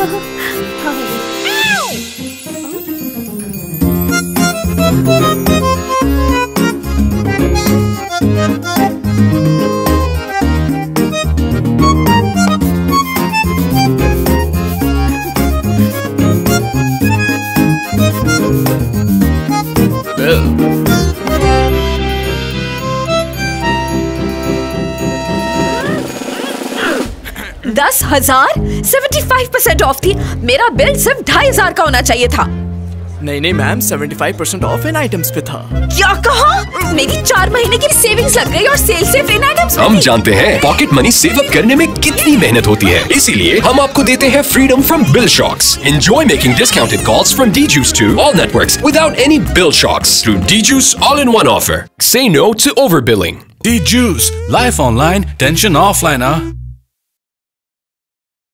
$10,000 75% of थी। मेरा bill सिर्फ 2,500 का होना चाहिए था। नहीं मैम, 75% ऑफ इन आइटम्स पे था। क्या कहा? मेरी 4 महीने की सेविंग्स लग गई और सेल सिर्फ इन आइटम्स पे हम जानते हैं पॉकेट मनी सेव अप करने में कितनी मेहनत होती है, इसीलिए हम आपको देते हैं freedom from bill shocks. Enjoy making discounted calls from D.Juice to all networks without any bill shocks through D.Juice all-in-one offer. Say no to overbilling. D.Juice, life online, tension offline, huh?